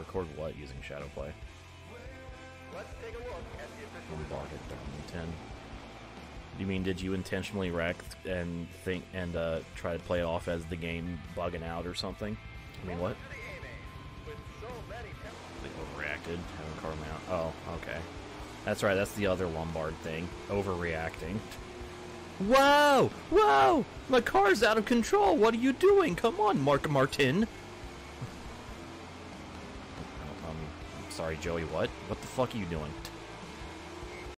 record what using Shadow Play? Let's take a look at the official Lombard at 10. You mean, did you intentionally wreck and try to play it off as the game bugging out or something? I mean, what? They overreacted, having car mount. Oh, okay. That's right, that's the other Lombard thing. Overreacting. Whoa! Whoa! My car's out of control! What are you doing? Come on, Martin! I'm sorry, Joey, what? What the fuck are you doing?